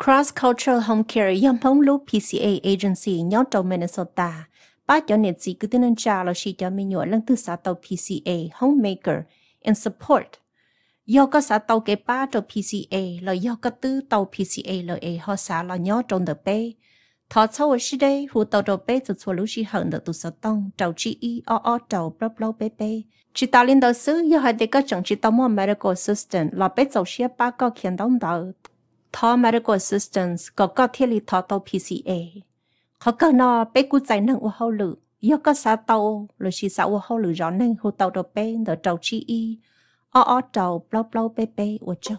Cross Cultural Home Care Hmong Loop PCA Agency nhớ trong Minnesota. Ba cho nên chỉ cứ tên cha là chỉ cho mình nhớ lần thứ sáu tàu PCA Homemaker and Support. Do có sáu tàu cái ba tàu PCA là do có tư tàu PCA là họ xã là nhớ trong đời bé. Thọ sau ở đây hụt tàu đời bé từ xưa lúc chỉ hận được từ sáu tông tàu chỉ tàu blau blau bé bé. Chỉ tàu lên tàu xứ do hai đứa có chẳng chỉ tàu mua medical assistant là bé tàu xe ba có khiển đóng tàu. Thọ medical assistance có thiết lý thọ tàu PCA. Họ có nó bé cú chạy năng của họ lử, do có xã tàu rồi chỉ xã của họ lử rõ năng hồ tàu đồ bé đỡ tàu chi tàu blau blau bé bé của châu.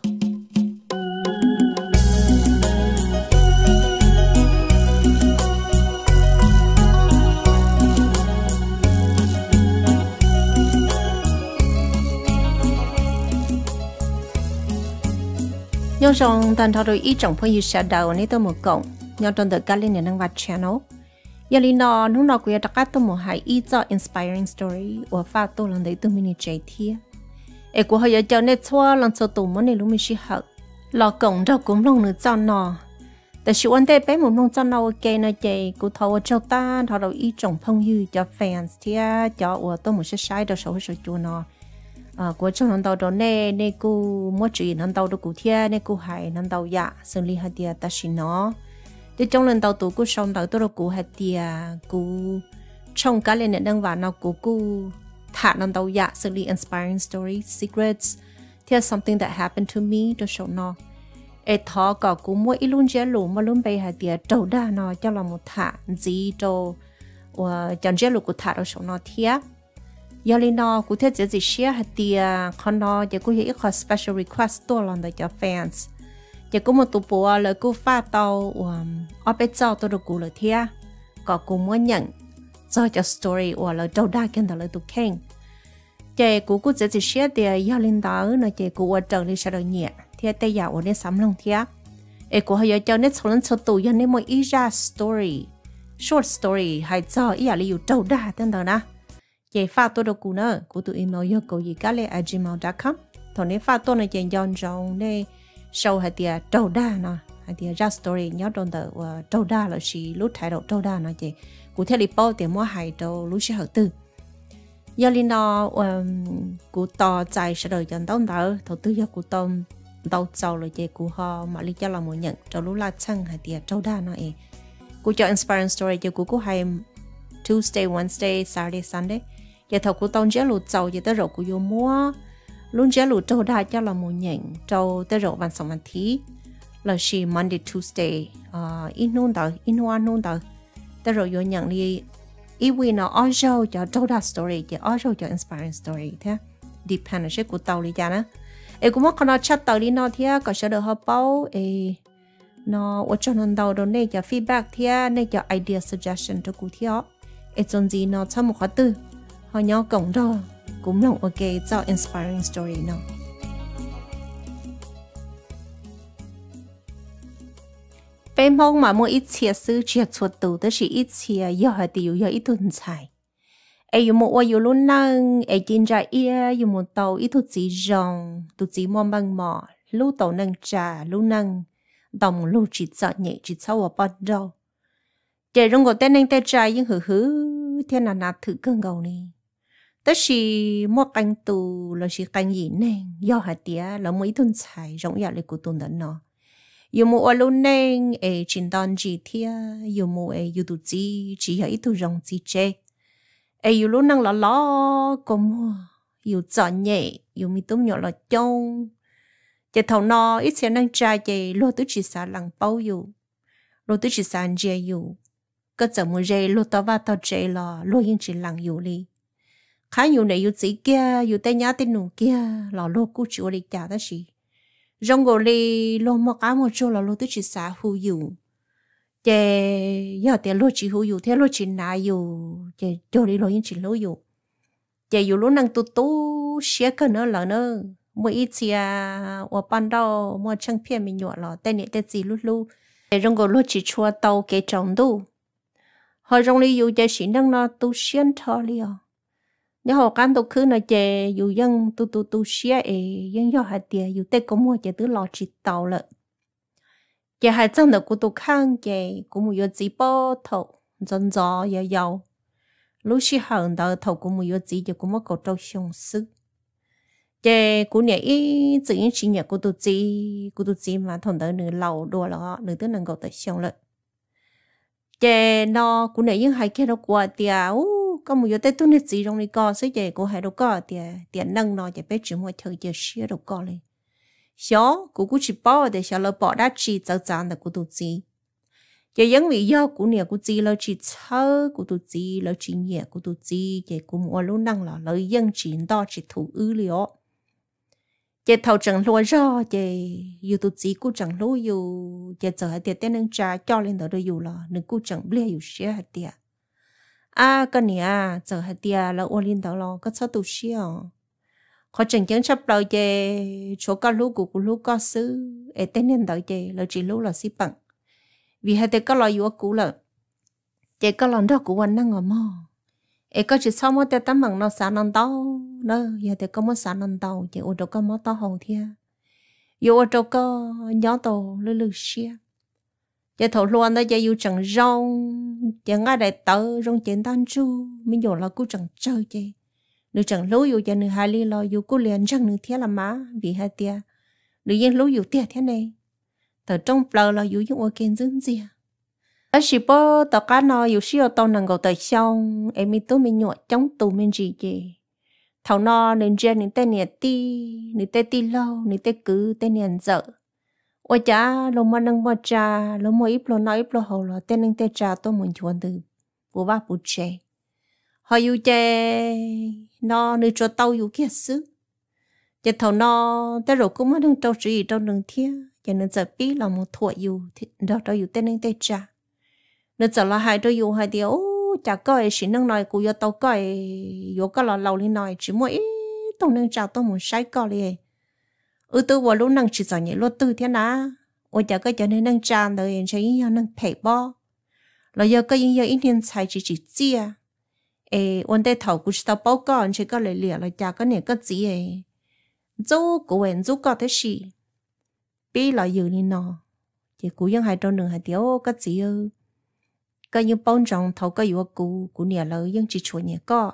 Nhớ rằng tận thọ rồi ít trọng phong như sẽ đầu này tôi một cộng. Nhớ trong the Galin and Nangvat channel. Yali no nung no kuya takato mo hai Hmong Inspiring Story or pha to lang dei tu mini chai thia. E ko hoya cho net chwa lang so tu mo ne lu mi shi ha. Lo kong do kum long nu chon no. Ta shi wan te pe mo long chon no ke na chai ku tho cho ta tho do I chong phong yu cho fans thia cho wa to mo shi sai do so so chu no. Của trong năm đầu đó nè cô mua chuyện năm đầu đó cụ thia nè cô hay năm đầu dạ xử lý hạt địa ta xin nó. Để trong lần đầu tụ cô xong đầu tôi đâu cô hạt địa cô trong cái lên nhận đăng vào nào cô thả năm đầu dạ xử lý inspiring story secrets thia something that happened to me tôi sống nó. Ê thọ có cô mua ít luôn chế lũ mà luôn bay hạt địa trâu đa nó cho là một thả gì đâu chọn chế lũ cô thả đâu sống nó thia. Giờ lên nó cụ thể chỉ share hạt địa con nó chỉ có những cái special request to làm để cho fans chỉ có một tụ bộ là cô pha tàu ở bên sau tôi được cụ là thia có cụ muốn nhận cho story hoặc là đâu đa cái đó là tụ khen chỉ cụ chỉ share địa giờ lên đó nó chỉ cụ ở trong đi sẽ được nhẹ thia tay dạo ở đây sắm lòng thia ấy cụ hay cho nên số lần số tụ giờ nên mỗi ít ra story short story hay cho ý là liu đâu đa tên đó nè. Chị pha tôi được cụ nữa, cụ tụi email yêu cầu gì cả lẽ gmail.com. Thằng này pha tôi này chị dọn dọn này show hạt địa trâu đa nè, hạt địa ra story nhớ trong tờ trâu đa là chỉ lúc thái độ trâu đa nè chị. Cụ thể là bao tiền mua hài đâu lúc sẽ hở tư. Giờ linh nó cụ to dài sẽ đời dọn đông đỡ, thầu tư giờ cụ to đầu giàu rồi chị cụ họ mà lý cho là một nhận cho lúc là chăng hạt địa trâu đa nè. Cụ cho inspiring story cho cụ hay Tuesday, Wednesday, Saturday, Sunday. Giờ thầu của tông chế lụt dầu giờ tới rồi của vô mua luôn chế lụt trâu đa cho là một nhện trâu tới rồi văn sống văn thí là chỉ Monday, Tuesday ít nôn tờ ít hoa nôn tờ tới rồi vô nhận đi ít vì nó ở show cho trâu đa story cho ở show cho inspiring story thế depend sẽ của tàu đi cha nữa em cũng mất con nó chat tàu đi nó thế có sẽ được hấp bao nó ở trong lần đầu đó này cho feedback thế này cho idea suggestion cho cụ thế em chọn gì nó cho một khóa tư họ nhớ cổng đó cũng nông ok cho inspiring story nào. Bên mong mà mua ít chia sư chia chuột tủ đó chỉ ít chia do hạt tiêu do ít tuần xài. Ai dùng một yêu luôn năng ai tin ra ia dùng một tàu ít thuốc gì rong thuốc gì mua bằng mỏ lú tàu năng trà lú năng đồng lú chỉ sợ nhẹ chỉ sau ở bắt đầu. Để rong có tên năng tê trà nhưng hử thế nào nạt thử cơn gầu này. Tất chỉ một canh tù là chỉ canh gì nè do hạt tía là mấy tuần xài rộng rãi của tuần đó nó dù một luôn nè chính đòn chỉ thia dù một dù tụ chỉ là ít tu rộng chỉ chê dù luôn năng là lo cũng dù chọn nhẹ dù mi tôm nhỏ là trông chỉ thầu nó ít sẽ năng trai chê lo tứ chỉ xả lằng bao dù lo tứ chỉ xả chê dù có giờ một chê lo tao va tao chê là lo yên chỉ lằng dù đi khá nhiều này yêu chỉ kia yêu tay nhá tay nụ kia lò lô cú chịu đi chả đó gì rong gò li lô một cái một chỗ là lô tới chỉ xả hù dụ chè giờ tiền lô chỉ hù dụ thế lô chỉ nãy dụ chè cho đi lô những chỉ lô dụ chè dụ lô năng tu tu xé cái nữa là nữa mỗi ít chia ở ban đầu mỗi trang phim mình nhọ là tên này tên gì lú lú rong gò lô chỉ chua tàu cái trồng tu hồi rong li dụ chè chỉ năng nó tu xuyên thôi liền nhớ họ cán tụ khứ nó chè dù dân tu xia dân do hạt tiền dù tết có mua chè tứ lò chỉ tàu lợ giờ hai chân được của tôi khang giờ cũng một gì bao thầu dần dò giờ giàu lúc xí hận đó thầu cũng một gì giờ cũng mất cầu trâu sông sức giờ cũng nhảy tự nhiên chỉ nhảy của tôi gì mà thằng đó nửa lầu đùa là nửa tới nâng cầu tới sông lại giờ nó cũng nhảy những hai cái đó qua tiệt có một tết tôi nết gì trong này co sẽ giờ cũng hai đâu co tiệt nâng nó giờ bé chỉ một thời giờ xía đâu co lên xó cũng chỉ bỏ để xó lỡ bỏ đá chi cho chán là của tôi gì giờ những vì do của nè của gì lỡ chỉ thơ của tôi gì lỡ chỉ nhẹ của tôi gì giờ cũng mua luôn năng là lỡ dân chỉ đó chỉ thủ ư liệu giờ thầu chẳng lúa ra giờ yêu tôi gì cũng chẳng lúa yêu giờ giờ tiệt tên nâng trà cho lên đó rồi yêu là nâng cũng chẳng bia yêu xía hạt tiệt cái nè giờ hạt tiệt là ôn lên đó là có sao tôi xía họ chẳng chẳng chấp lời về chỗ cá lú của lú cá sứ ở tên nên đợi về là chỉ lú là xí bằng vì hai tên cá lò yếu cũ là về cá lò đó của anh đang ngồi mò ở có chỉ sau một tên tấm bằng nó sáng non tao nó giờ thì có một sáng non tao chỉ ở đâu có một tao hậu thia yếu ở đâu có nhỏ tàu lư lư xia giờ thầu luôn đó giờ yếu chẳng rong giờ ngay đại tớ rong chén tan chu mình giờ là cũng chẳng chơi chứ nữ chẳng lú yêu cho nữ hai ly lo yêu cô liền chẳng nữ thế là má vì hai tia nữ yên lú yêu tia thế này từ trong bờ là yêu những ok dân gì ở chỉ bỏ tao cá nó yêu siêu tao năng cầu tới xong em mi tôi mình nhọ chống tù mình gì gì thầu nó nên chơi nên tên nè ti lâu nên tên cứ tên nè dở ôi cha lo mà năng mà cha lo mà ít lo nói ít lo hậu lo tên nên tên cha tôi muốn chọn từ bố ba bố trẻ họ yêu chè nó nơi cho tao yêu kia xứ chè thầu nó tới rồi cũng mất đừng trâu chỉ trâu đừng thia cho nên giờ biết là một tuổi yêu thì đó trâu yêu tên anh tên cha nên giờ là hai trâu yêu hai điều chả coi chỉ năng nói của yêu tao coi yêu cái là lâu lên nói chỉ mỗi tao năng chào tao muốn sai coi liền tôi vào lúc năng chỉ giỏi nhảy lót tư thế nào ôi chả coi cho nên năng tràn rồi cho yêu năng phải bo là giờ cái yêu ít tiền xài chỉ chia vấn đề thầu cũng tao báo cáo chỉ có lời lìa là chả có nè cái gì dấu của em dấu có thế gì bí là gì nên nó chỉ cũng những hai trong đường hai tiểu cái gì cái như bao trong thầu cái yêu của nè là những chỉ chuột nè có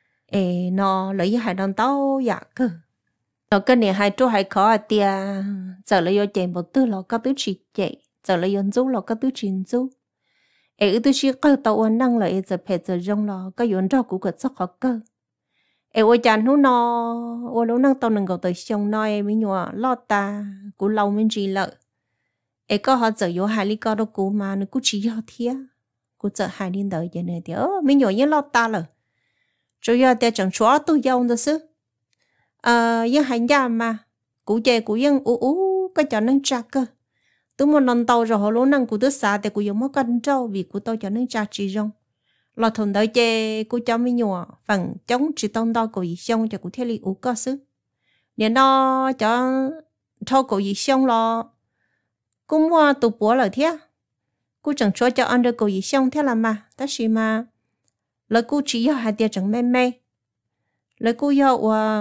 nó lấy hai đồng tao dạ cơ nó cái nè hai chỗ hai khó tia giờ lấy yêu chạy một tư là có tứ chỉ chạy giờ lấy yêu dấu là có tứ chín dấu tôi chỉ có tàu ôn năng là giờ phải giờ rong lo cái yuan đó cũng rất khó cơ ôi chán nó ôi lúc năng tàu nâng cầu tới sông nói mình nhọ lo ta cũng lâu mình chỉ lợi có họ giờ vô hai lý co đâu cũng mà nó cũng chỉ do thế cũng giờ hai liên đợi vậy này thì mình nhọ như lo ta rồi rồi giờ để chẳng chúa tôi giàu đó chứ nhưng hành gia mà cũng chơi cũng nhưng cái cho năng trả cơ tôi muốn lần tàu rồi họ lố năng của tôi xa thì cũng giống một con trâu vì của tôi cho nên trả chỉ rong là thằng đấy chê của cháu mới nhọ phần chống chỉ tông đo của gì xong cho của thế li ủ có sức nên nó cho thâu của gì xong lo cũng mua tụ búa lời thế cô chẳng cho ăn được của gì xong thế là mà tất gì mà lời cô chỉ do hai tia chẳng mê mê lời cô do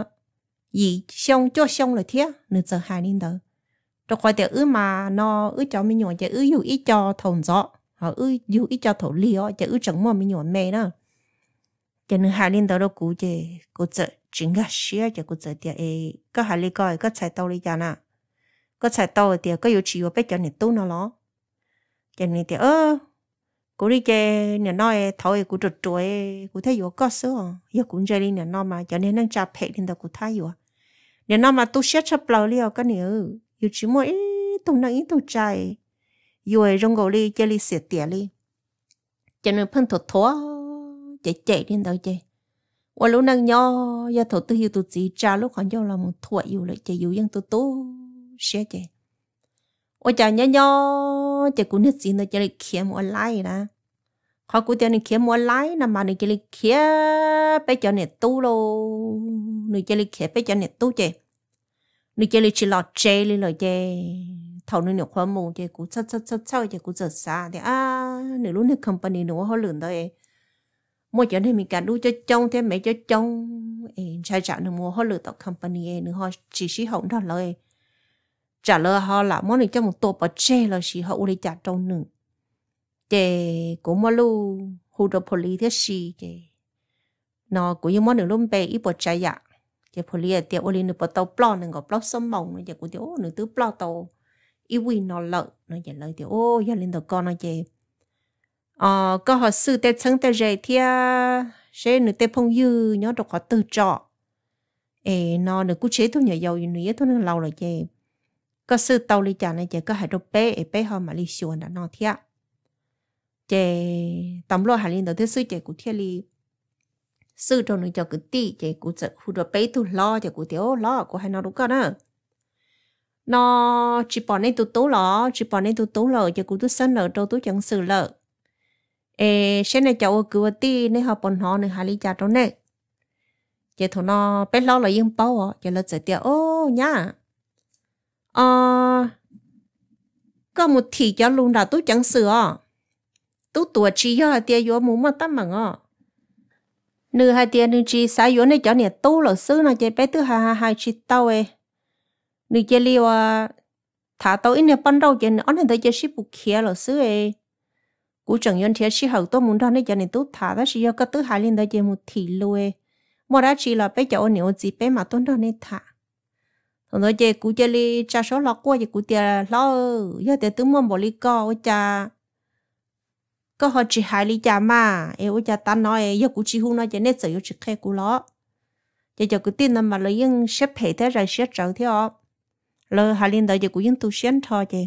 gì xong cho xong lời thế nửa giờ hai nên đỡ rồi khỏi tiệt mà nó cho mình nhọn chỉ dù ít cho thòng gió họ dù ít cho thổ liо chỉ chẳng mua mình nhọn mê đó cho nên hai liên đó đâu cũng chỉ cũng chỉ chính cái xía chỉ cũng chỉ tiệt có hai liên coi có chạy tàu đi chả nè có chạy tàu tiệt có yêu chiều bé cho nên tu nó lo cho nên tiệt cũng đi chơi nè nói thôi cũng trượt trội cũng thấy vô có số giờ cũng chơi đi nè nó mà cho nên năng chạp hệ liên đó cũng thấy vô nè nó mà tu xét chấp lâu liao cái nữa yêu chỉ mỗi tông năng ít tông trai yêu ấy trong gầu li chơi li sệt tiệt li cho nên phân thuật thua chạy đến đâu chơi và lúc năng nhỏ giờ thổ tư yêu tụt gì cha lúc còn cho là một thua yêu lại chạy yêu dân tụt sẽ chạy ôi chả nhỏ chạy cũng hết gì nữa chạy kiếm một lái nè họ cũng chạy kiếm một lái nè mà này chạy kiếm bây giờ này tu lô này chạy kiếm bây giờ này tu chạy nữ chơi chỉ lọt chơi lên rồi chơi thầu nữ nhiều khoa mù chơi cũng sao chơi cũng giật xa thì nữ lúc này company nữa họ lượn thôi mua cho nên mình cả đu cho trông thêm mấy cho trông trai trả nữa mua họ lượn tạo company nữa họ chỉ hỏng đó lời trả lời họ là món này cho một tổ bò chê là gì họ uli trả trong nữa để cũng mà lu hù đồ poli thế gì để nó cũng như món nữa luôn bè ít bò chạy ạ để poli để uli nữa bò tàu plo nữa gặp plo sớm mỏng nữa để cũng tiêu nữa tứ plo tàu ít win nó lợn nó chỉ lời tiêu ô giờ lên đầu con nó chỉ có họ sư tết sáng tết dậy thì sẽ nữa tết phong dư nhớ được họ tự trọ nó nữa cũng chế thôi nhờ giàu nữa thôi nó lâu rồi chứ có sư tàu lý trả này chỉ có hai đôi bé họ mà lý xuân đã nó thiệt chứ tầm lo hai linh đầu thứ sư chỉ cũng thiệt lý sư trong nữa cho cái tí chứ cũng sẽ hút đôi bé tu lo chứ cũng thiếu lo cũng hay nó đúng con nữa nó chỉ bỏ nên tu tố lọ chứ cũng tu sân lợ đâu tu chẳng xử lợ sẽ này cháu cứ tí nên họ bọn họ này hai lý trả trong này chứ thôi nó bé lo là yên bao à chứ là sẽ tiệt ô nhá có một thị cho luôn đã tôi chẳng sửa tôi tuổi chỉ cho tiệt vô muốn mà tắm mà nửa hai tiệt nửa chỉ sai vô này cho nè tôi là xứ này chứ bé thứ hai chỉ tao nửa chỉ liều thả tao ít nè ban đầu chứ anh thấy chỉ ship bục kia là xứ cú chẳng yon thiệt chỉ hậu tôi muốn đó này cho nè tôi thả đó chỉ cho cái thứ hai lên đó chứ một thị luôn mà đã chỉ là bé cháu nếu gì bé mà tôi đó này thả rồi chị cụ chơi li cha số lọ qua chị cụ tiền lo giờ thì tôi muốn bỏ li co cha có họ chỉ hai li cha mà em cha ta nói giờ cụ chỉ hung nói chị nên sử dụng chỉ khai cụ lo chị cho cụ tin mà lấy những xếp hệ thế rồi xếp trở thế họ lời hai liên đời chị cụ những tu xuyên thôi chị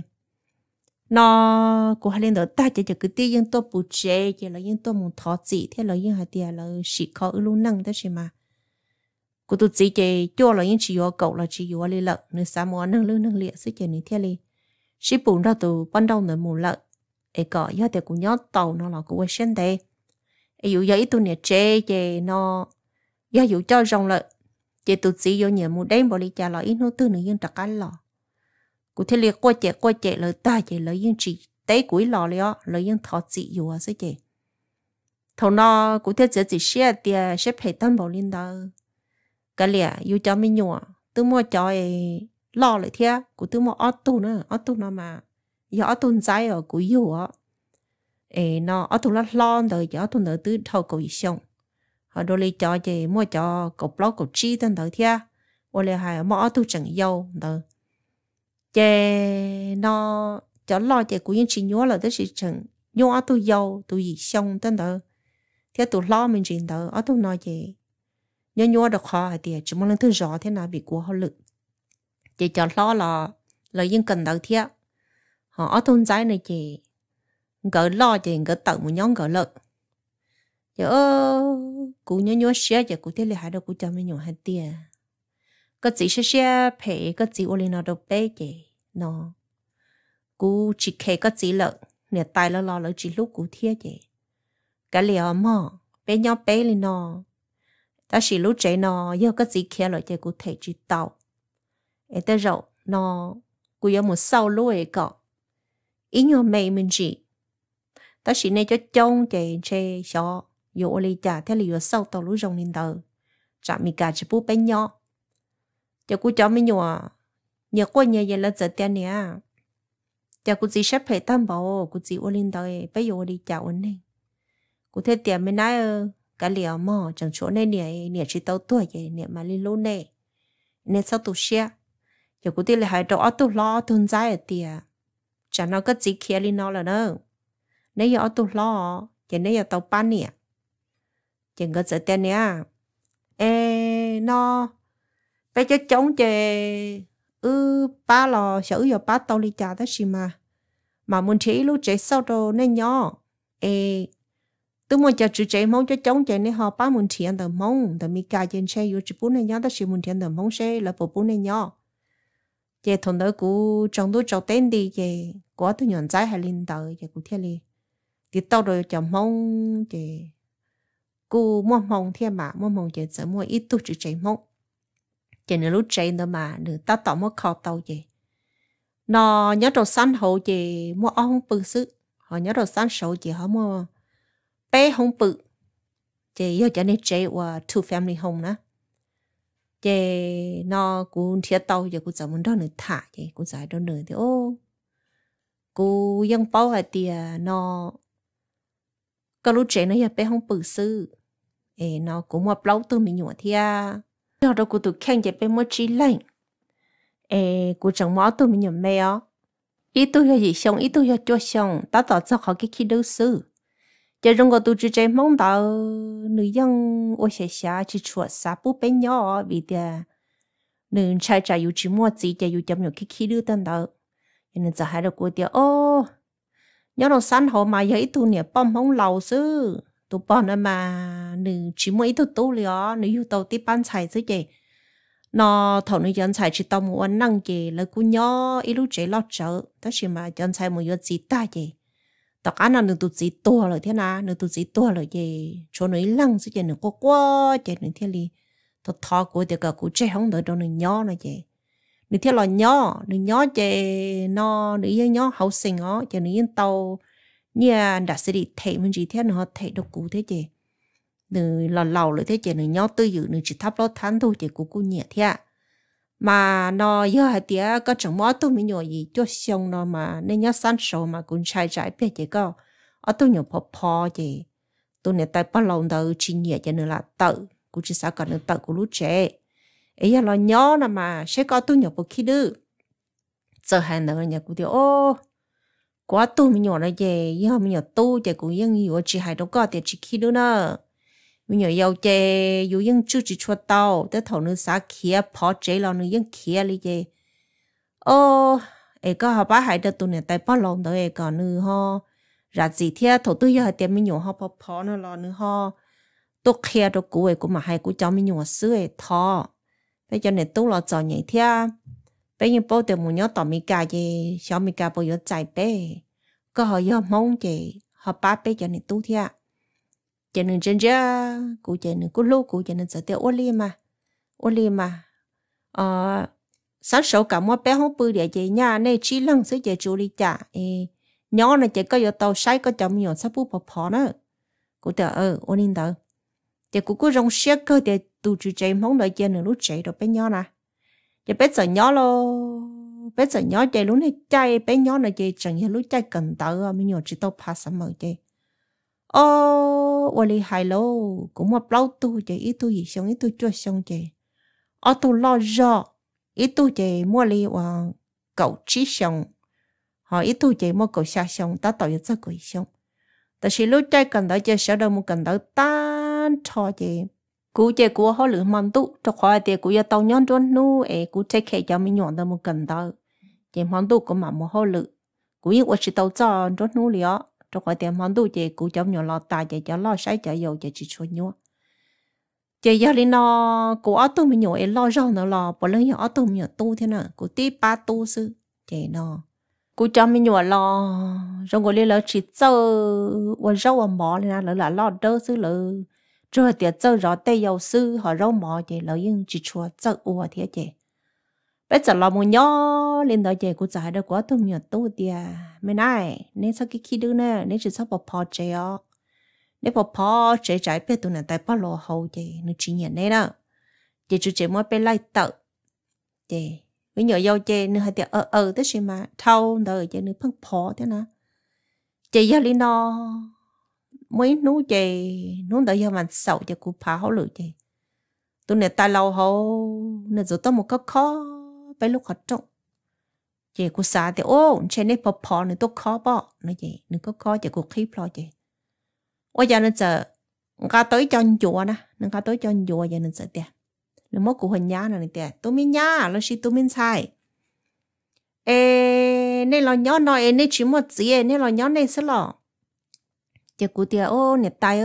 nó cụ hai liên đời ta chị cho cụ tin những tôi bù chế chị là những tôi muốn thọ gì thế là những hai tiền là sĩ khó luôn năng thế gì mà cô tụt chỉ chơi cho là những chỉ có cậu là chỉ có li lợ nên sao mà nâng lưng nâng liệt sức chơi ní thế li ship bùn ra từ ban đầu nữa mù lợ ấy có giờ thì cũng nhớ tàu nó là cũng quen đấy ấy dụ giờ ít tu nè chơi nó giờ dụ cho rong lợ chơi tụt chỉ vô nhà mù đêm bỏ đi trả lại ít nó tư nữa nhưng trắc ăn lò cô thấy liệt qua chạy lời ta chạy lời những chỉ tế cuối lò li á lời những thọ chỉ dụ à sức chơi thầu nó cũng thấy chỉ share tiền ship hệ tâm bảo linh đó cái lẽ yêu cho mình nhỏ tôi mua cho lo lại thế của tôi mua auto nó mà giờ auto trái ở của yêu á nó auto lo rồi giờ auto nữa từ thầu cầu xong họ đôi li cho chị mua cho cầu blog cầu chi tên tới thế hoặc là hai mua auto chẳng dâu rồi chị nó cho lo chị của những chị nhớ là tới chị chẳng nhớ auto dâu tụi gì xong tên tới thế tụi lo mình chuyện tới auto nói chị nhớ được họ thì chỉ muốn lần thứ rõ thế nào bị của họ lực chỉ cho lo là những cần đầu thiết họ ở thôn trái này chỉ gỡ lo chỉ gỡ tự một nhóm gỡ lợi giờ cụ nhớ xe giờ cụ thế là hai đâu cụ cho mình nhỏ hai tiền có chỉ xe phải có chỉ ô nào đâu bé chị nó cụ chỉ kể có chỉ lợi nè tài lo chỉ lúc cụ thiết chị cái liều mà bé nhỏ bé lên nó ta chỉ lúc trẻ nó giờ có gì kia rồi thì cụ thể chỉ tàu ấy tới rồi nó cụ có một sau lúc ấy có ý nhau mày mình chỉ ta chỉ nên cho trông chạy chơi cho dù đi trả theo lý do sau tàu lúc rong lên tàu chả mình cả chỉ bút bên nhau cho cụ cho mình nhỏ nhớ qua nhà vậy là giờ tiền nè cho cụ chỉ sắp phải tam bảo cụ chỉ lên tàu bây giờ đi trả ổn này cụ thấy tiền mình nói cái liều mà chẳng chỗ này nè chỉ tao tuổi vậy nè mà lên lô nè nè sao tụi xe giờ cụ tin là hai đồ tụi lo tụi trái ở tiệt chẳng nó có gì kia lên nó là đâu nếu giờ tụi lo chỉ nếu giờ tao bán nè chẳng có sợ tiền nè nó bây giờ chống chè ba lò sợ giờ ba tao đi trả đó gì mà muốn chỉ lúc chạy sau đồ nên nhỏ tôi muốn cho chị chạy mong cho chống chạy nên họ bán muốn tiền tờ mong tờ mi cài trên xe yêu chỉ bốn này nhỏ đó chỉ muốn tiền tờ mong xe là bộ bốn này nhỏ chị thằng đó cũng trong tôi trâu tên đi chị có tôi nhận trái hay linh tờ chị cũng theo đi thì tao rồi cho mong chị cô mua mong theo mà mua mong chị sẽ mua ít tôi chỉ chạy mong chị nữa lúc chạy nữa mà nữa tao tao mua kho tàu chị nó nhớ đồ săn hậu chị mua ong bự sức họ nhớ đồ săn sầu chị họ mua bé không bự chị giờ cho nên chạy qua two family home nè chị nó cũng thiệt tàu giờ cũng chẳng muốn đó nữa thả chị cũng giải đó nữa thì ô cô dân bao hay tiền nó cái lúc trẻ nó giờ bé không bự sư nó cũng một lâu tôi mình nhỏ thì đó đâu cô tụi khen chị bé mới chỉ lạnh cô chẳng máu tôi mình nhỏ mẹ á ít tôi là gì xong ít tôi là cho xong ta tỏ cho họ cái khi đâu sư giờ trong cái tụi trẻ mong đợi nữ dân ôi xa chỉ chuột xa bút bé nhỏ vì tiền nữ trai trai yêu chỉ mua gì giờ yêu chấm nhiều khi đưa tên đó nên giờ hai đứa cô tiền ô nhớ đâu sáng họ mà giờ ít tu nè bom không lâu sư tụ bom này mà nữ chỉ mua ít tu liền nữ yêu tàu tiếp bán xài chứ gì nó thầu nữ dân xài chỉ tàu mua năng gì là cô nhớ ít lúc trẻ lo chợ đó chỉ mà dân xài mua yêu gì ta gì tất cả nó nữ tụ gì tua rồi thế nào nữ tụ gì tua rồi gì chỗ nữ lăng chứ gì nữ quá gì nữ thế li tôi thọ của thì cả cô trẻ không đợi đâu nữ nhớ nó gì nữ theo là nhớ chị nó nữ yên nhớ hậu sinh ó chị nữ yên tàu như đã xử lý thể mình chỉ theo nó thể độc cụ thế chị nữ là lầu rồi thế chị nữ nhớ tư dự nữ chỉ thắp lót tháng thôi chị của cô nhẹ thế mà nó giờ hai tía có chẳng mót tôi mình nhỏ gì cho xong nó mà nên nhớ sáng sớm mà cũng chạy chạy biết chị có ở tôi nhỏ phò chị tôi này tại bao lâu đâu chỉ nhẹ cho nên là tự cũng chỉ sao còn tự của lúc trẻ ấy là nhớ nè mà sẽ có tôi nhỏ một khi đưa giờ hai nữa nhà của tôi ô quá tôi mình nhỏ là gì giờ mình nhỏ tôi thì cũng yên nhiều chỉ hai đâu có thì chỉ khi đưa nữa mình nhỏ giàu chè dù yên chưa chỉ cho tao tới thầu nữa xã kia phó chế lo nữa yên kia đi chè ô ấy có họ bá hai đứa tôi này tại bao lâu rồi còn nữa ho ra gì thế thầu tôi giờ thì mình nhỏ họ phó nữa lo nữa ho tôi kia đâu cũ ấy cũng mà hai cũ cháu mình nhỏ xưa ấy thọ bây giờ này tôi là cho nhảy theo bây giờ bao tiền muốn nhớ tao mi cà gì sao mi cà bao giờ chạy bé có họ giờ mong gì họ bắt bây giờ này tôi theo cho nên chân ra cụ cho nên cụ lúc cụ cho nên sợ tiêu ô li mà sáng sớm cả mua bé không bự để chị nhà này chỉ lần sẽ chị chú đi trả nhỏ này chị có giờ tàu sai có chồng nhỏ sắp bút bỏ nữa cụ tờ ô linh tờ chị cụ cứ rong xe cơ để tụi chị chạy không đợi chị nữa lúc chạy rồi bé nhỏ nè chị bé sợ nhỏ lo bé sợ nhỏ chạy lúc này chạy bé nhỏ này chị chẳng như lúc chạy cần tờ mình nhỏ chỉ tàu pass mở chị ô li hai lô cũng một lâu tu chị ít tu gì xong ít tu cho xong chị tu lo rõ ít tu chị mua li và cậu chỉ xong họ ít tu chị mua cậu xa xong ta tạo ra cậu xong tại vì lúc chạy cần tờ chị sợ đâu một cần tờ tan cho chị cú chị cú họ lựa mắm tu cho khỏi thì cú giờ tàu nhon trốn nu cú take care cho mình nhọn đâu một cần tờ chị mắm tu cũng mà một họ lựa cú yêu chỉ tàu cho trốn nu liền cho khỏi tiền món đồ chị cũng giống như lo tài chị cho lo sai chạy dầu chị chỉ cho nhau chị giờ đi nó của ở tôi mình nhỏ lo rau nó lo bỏ lên ở tôi mình nhỏ tu thế nào của tí ba tu sư chị nó của cho mình nhỏ lo rồi gọi lên là chỉ cho rau ở mỏ này là lo đỡ sư là rồi tiền cho rõ tây dầu sư họ rau mỏ chị là nhưng chỉ cho ua thế chị bây giờ là một nhỏ lên đó chị cũng giải được quá tôi nhiều tu tiền mấy này nên sao cái khi đứa này nên chỉ sao bỏ chơi ó nếu bỏ chơi trái biết tụi này tại bao lô hậu chị nó chỉ nhận đấy đó chị chú chị mớiไปไล่tự chị với nhỏ dâu chị nữa hay tiền tới gì mà thâu đời chị nữa phân bỏ thế nào chị giờ lên nó mấy nú chị nú đợi giờ mà sầu chị cũng phá hậu lử chị tụi này tại lâu hậu nên rồi tao một cái khó bây lúc họ trông chị cũng xa thì trên này bỏ nữa tôi khó bỏ nữa chị nữa có khó chị cũng khiếp lo chị ôi giờ nên giờ người tới cho chùa nè người tới cho chùa giờ nên giờ tiền nữa mất của hình nhá này tiền tôi mình nhá nó chỉ tôi mình sai nên là nhớ nói nên chỉ một gì nên là nhớ này sẽ lo chị cũng tiền nè tay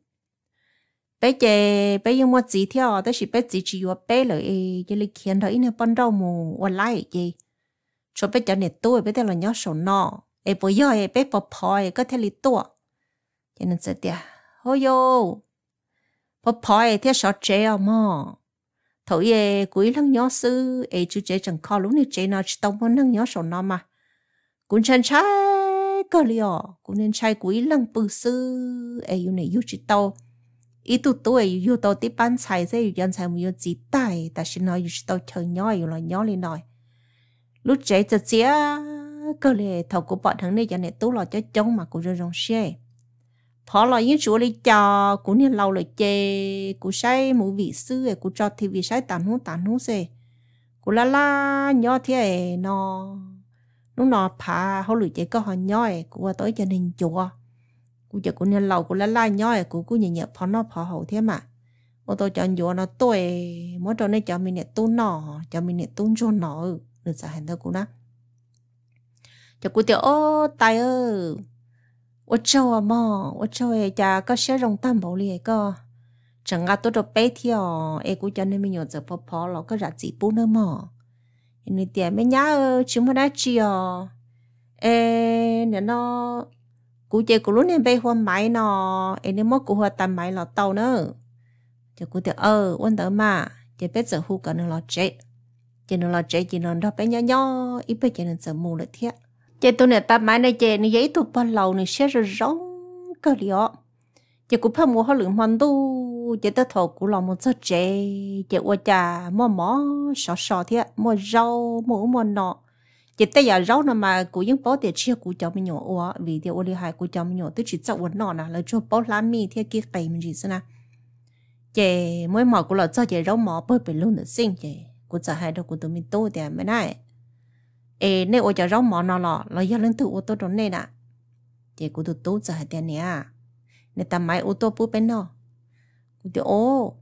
bây giờ một gì theo đó chỉ bây giờ chỉ có bây rồi cái lịch hiện thấy nè ban đầu mù online gì cho bây giờ nè tôi bây giờ là nhớ sổ nọ bây giờ bây bỏ có thể lịch tua cho nên sẽ tiệt ôi yo bỏ theo sổ chế mà thôi cuối lần nhớ sư chú chế chẳng khó lúc này chế nào chỉ tao muốn lần nhớ sổ nọ mà cũng chân trái cơ liò cũng nên trái cuối lần bự sư yêu này yêu chỉ tao ít tụ tuổi yêu tàu tiếp bán xài sẽ yêu dân xài yêu gì tài ta xin nói yêu tàu chờ nhỏ yêu là nhỏ lên nói lúc trẻ chợt xía cơ lệ thầu của bọn thằng này cho nên tú là cho chống mà cũng rong xe phó là những chỗ lấy cho cũng nên lâu rồi chê cũng sai mũi vị sư cũng cho thì vì sai tàn hú xe cũng la nhỏ thế nó lúc nó phá họ lười chê có họ nhỏ cũng tới cho nên chùa cũng giờ cũng nên lâu cũng la nhỏ cũng nhẹ phó nó phó hậu thế mà ô tô chọn chùa nó tuổi mỗi trò này cho mình nè tu nọ cho mình nè tu cho nọ được sao hành đâu cũng đó cho cô tiểu ô tài ơi ô châu à mò ô châu ấy cha có sẽ rong tam bảo liền có chẳng ngã tôi được bé theo ấy cũng cho nên mình nhớ giờ phò nó có giá trị bún nữa mò nên tiền mấy nhá chúng mà đã chia ê nè nó cụ chơi cụ lúc này bé hoa máy nó ấy nên mất cụ hoa tam máy là tàu nữa cho cô tiểu ôn tới mà chơi bé giờ hu cả nó là chết chỉ nó là trẻ chỉ nó đó bé nhỏ ít bé chỉ nó sợ mù lại thiệt chỉ tôi này ta máy này chỉ nó giấy tụ bao lâu này sẽ rồi rong cái liệu chỉ cũng phải mua họ lượng hoàn tu chỉ ta thầu cũng là một số trẻ chỉ qua trà mò sọ thiệt mua rau mua nọ chỉ tay giờ rau nào mà cũng những bao tiền chia cũng cho mình nhỏ vì thì oli hai cũng cho mình nhỏ tôi chỉ cho uốn nọ là cho bao lá mì thiệt kia cày mình gì xưa nè chỉ mỗi mỏ cũng là cho chỉ rau mỏ bơi bể luôn được sinh chỉ cô sợ hai đâu cô tụi mình tu thì mới này nếu ở chỗ rau mỏ nó là do lên từ ô tô đó này nè thì cô tụi tu sợ hai tiền nè nên tầm mai ô tô bút bên nó cô tụi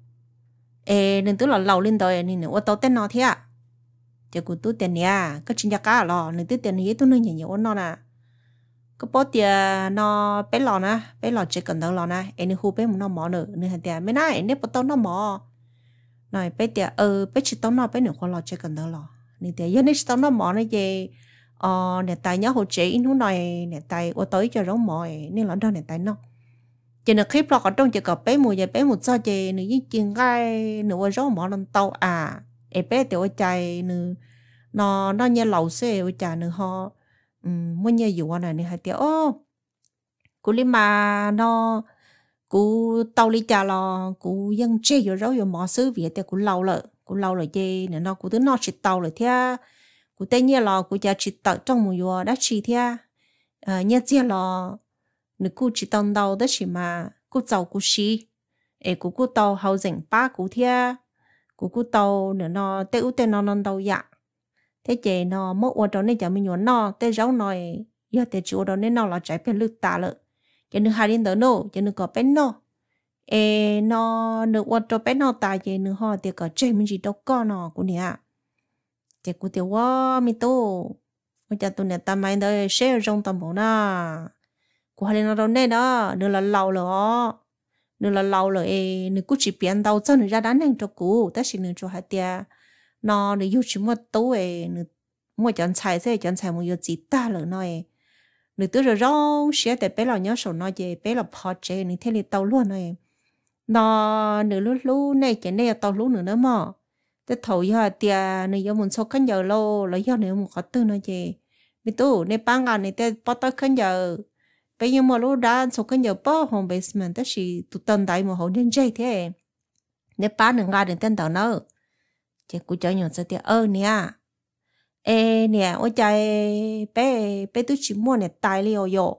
nên tức là lầu lên đời nên ô tô tên nó thế à thì cô tu tiền nè cái chuyện cá lò nên tức tiền này tôi nói nhiều nó nè có bao tiền nó bé lò chỉ cần đâu lò nè nên khu bé nó mỏ nữa nên hai tiền mới này nếu bắt tao nó mỏ nói bé tiệt bé chỉ tao nó bé nữa khoa lo chơi cần đó lo nên tiệt giờ này tao nó mỏ này gì nè tài nhớ hồ chế nó nói nè tài ở tới cho rong mỏi nên là đâu nè tài nó chỉ là khi lo ở trong chỉ có bé mùi giờ bé một sao chơi nữa với chuyện gai nữa rong mỏ lên tàu bé tiệt ở chạy nữa nó như lẩu xe ở chạy nữa họ muốn như gì này nè hai tiệt cú li mà nó cú tàu li chả lo cú dân chơi rồi rồi mỏ xứ việt thì cú lâu rồi chơi nữa nó cú thứ nó chỉ tàu rồi thia cú tên như là cú chả chỉ tàu trong một giờ đã chỉ thia như thế là nữ cú chỉ tàu đầu đó chỉ mà cú tàu cú xí cú tàu hậu dành ba cú thia cú tàu nữa nó tên nó tàu dạ thế chơi nó mất ở đó nên chả mình nhốn nó tên rau nói giờ tên chủ đó nên nó là trái bên lư ta lợ cho nên hai đến đó nó cho nên có bên nó nó được qua cho bên nó tài gì nữa họ thì có chơi mình chỉ đâu có nó cũng nè thì cũng thì quá mi tô bây giờ tụi này ta máy đó share trong tầm bộ na của hai nó đâu nè đó nữa là lâu rồi nữa cũng chỉ biến đầu cho nữa ra đá nè cho cũ ta chỉ nữa cho hai tia nó nữa yêu chỉ một tô nữa một chọn xài một yêu chỉ ta rồi nói nữ tư rồi rong xé để bé là nhớ sổ nói về bé là phò chế nữ thế là tàu luôn này nó nữ lú này cái này tàu lú nữa mà thế thầu giờ tia nữ giờ muốn số khăn giờ lâu lấy giờ nữ một khó tư nói về mi tu này bang à này thế bắt tới khăn giờ bây giờ mà lú đã số khăn giờ bao home basement thế thì tụt tân đại một hậu nhân dây thế này bán đừng ra đừng tên tàu nữa chỉ cứ cho nhau sẽ tia nè nè ôi trời bé tôi chỉ mua nè tài liều yo